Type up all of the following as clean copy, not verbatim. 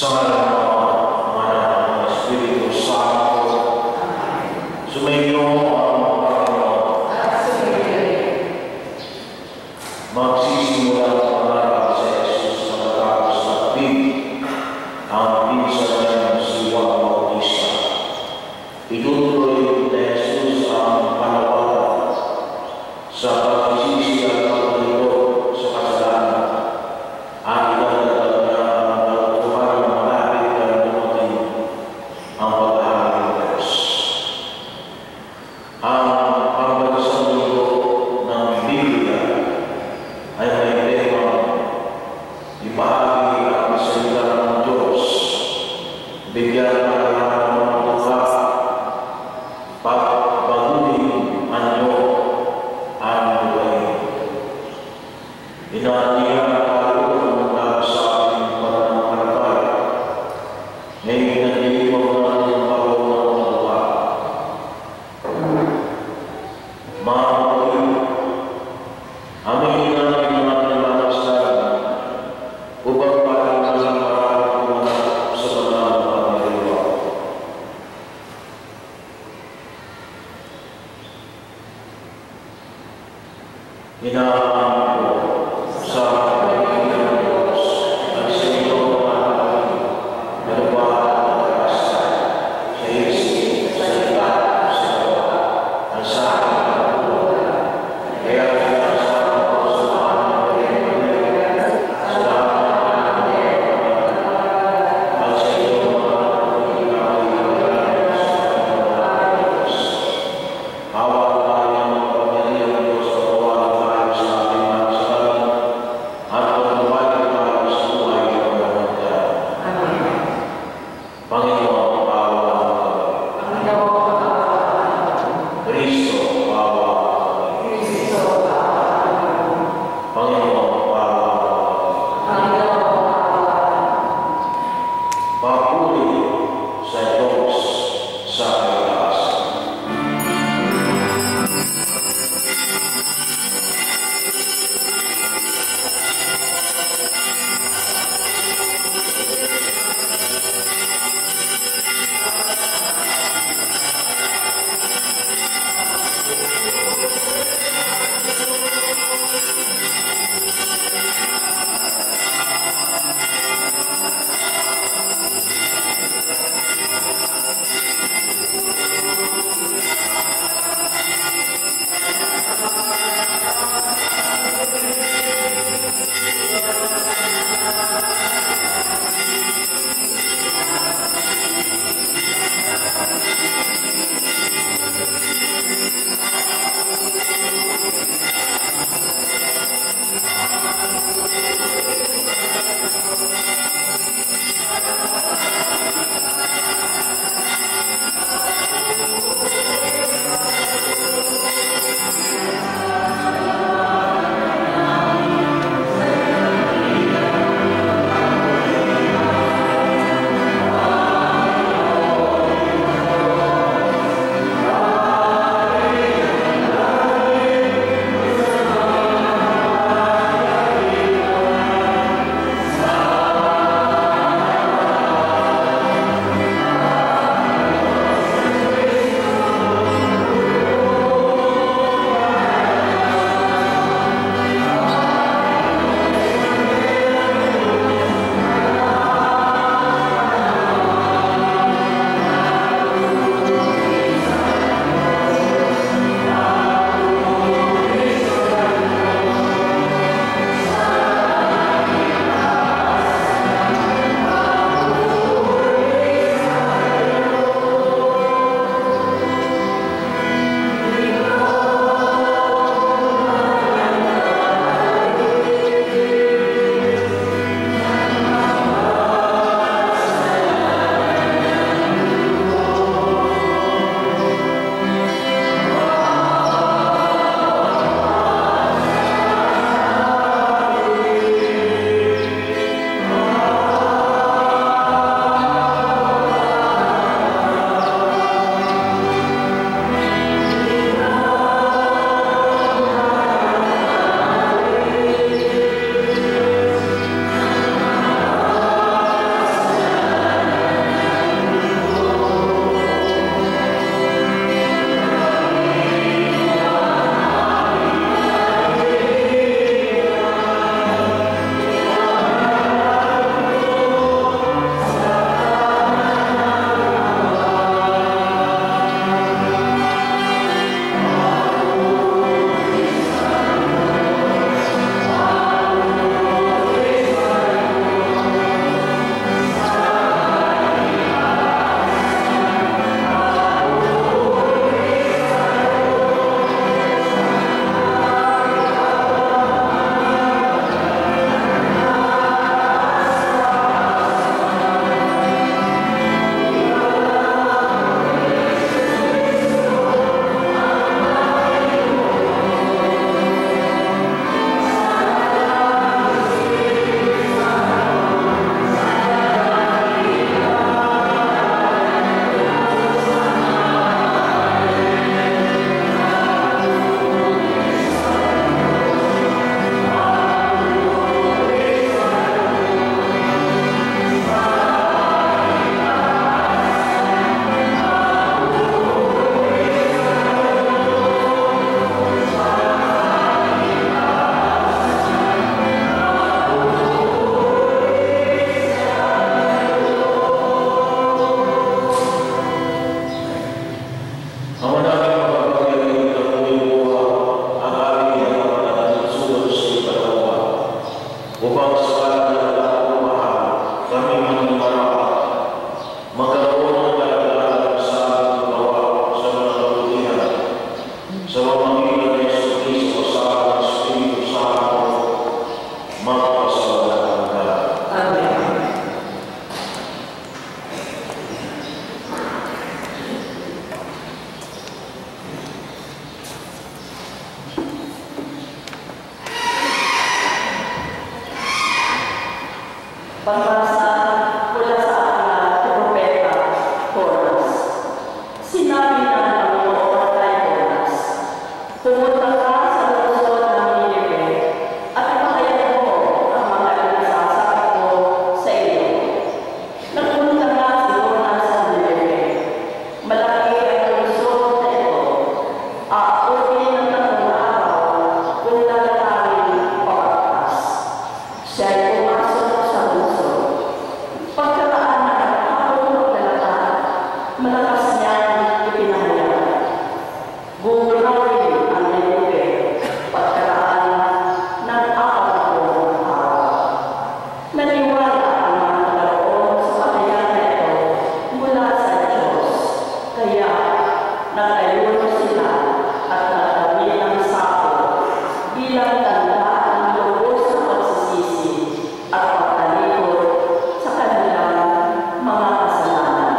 Sa ngalan ng Ama, ng Espiritu Santo. Sumainyo ang Panginoon. Magsisimula ang pangaral sa Jesus na matapos na kapit ang pinsan niya si Juan Bautista. Itutuloy na Jesus ang panawagan sa pagsisisi at paglilingkod sa kasalanan at idadagdag niya ang pagtutuhan ng malapit na dumating ang paghahari ng Diyos. Ang pagbagasang linggo ng Biblia ay may temang ibahagi ang salita ng Diyos, bigyan ng kailangan ng tuwa, pagbaguhin anyo ang buhay. Inaanihan tayo ng sa ating pananampalataya. Ngayon nag-iiwag natin ang pagbago ng tuwa. Mga kapatid, aming natin ang ating manasalan upang parang nalang maraming pumanap sa banal na pangiriwa. Hinahangad ko sa pagkakinig ng Diyos at sa iyong mga kapatid na lumahan at pag-asa sa isip, sa ilan, sa gawa, at sa aking pagkakulang. Kaya pinasama ko sa aming pagkakinig, sa aming at sa iyong mga kapatid na kailangan sa pagkakulang ng Diyos. Hawak tayo ng pagkakinig ng Diyos, patawarin tayo sa ating mga kasalanan Pagbasa mula sa aklat ni Propeta Jonas. Sinabi ng Panginoon kay Jonas, pumunta ka sa lungsod ng Ninive at ipahayag mo ang mga pinasasakit ko sa iyo. Nagpunta nga si Jonas sa Ninive. Malaki ang lungsod na ito. Aabutin ng 3 araw kung lalakarin papatas. Siya ay pumasok sa lungsod. Pagkaraan na nakakapong maglalakad, malakas niyang ipinahayag. Buburawin ang Ninive pagkaraan ng 4 araw. Naniwala ang mga nagkaroon sa pahayag na ito mula sa Diyos. Kaya nagayuno sila at nagdami ng sako bilang tanda ng lubos na pagsisisi at pagtalikod sa kanilang mga kasalanan.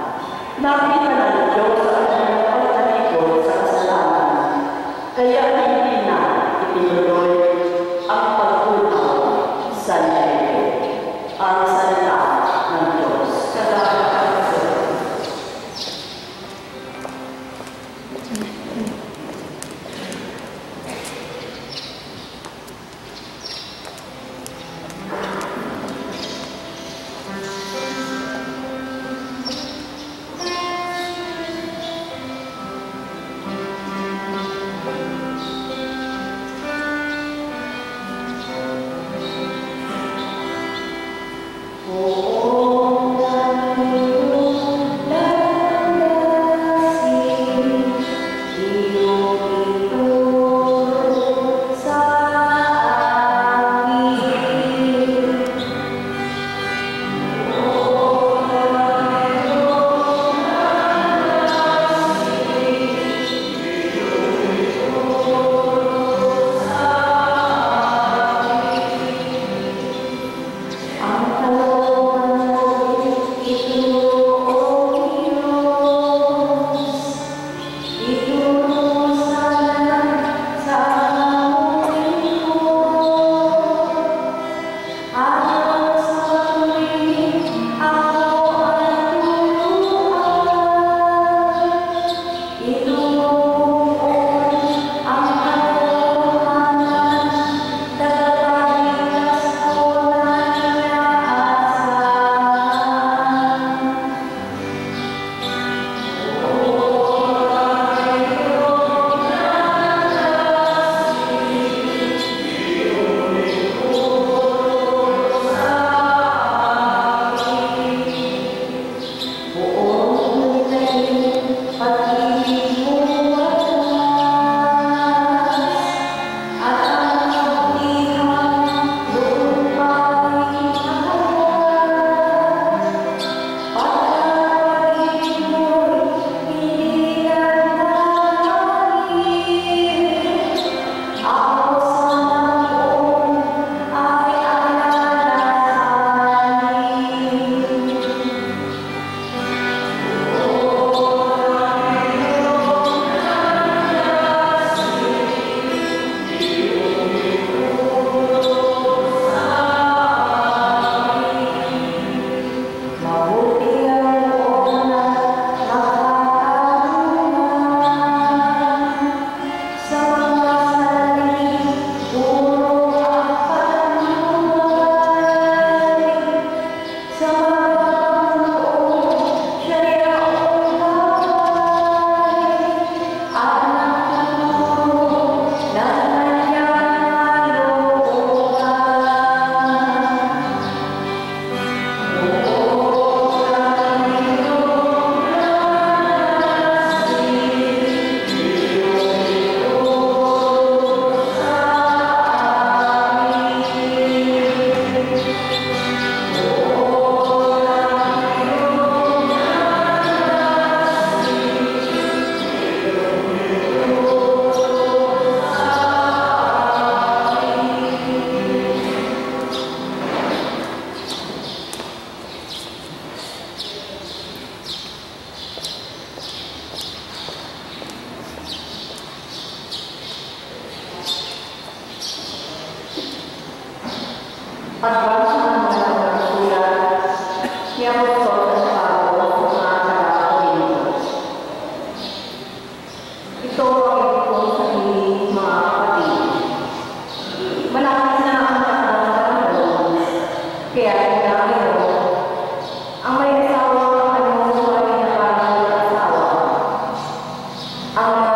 Nakita ng Diyos ang kanilang pagtalikod sa kasalanan, kaya hindi na itinuloy ang pagtunaw sa Ninive. Ang salita ng Diyos. Salamat sa Diyos. Pagbasa ng mga verso malakas na ang panahon. Kaya ngayon, ang may asawa ang anong buhay na parang asawa. Ang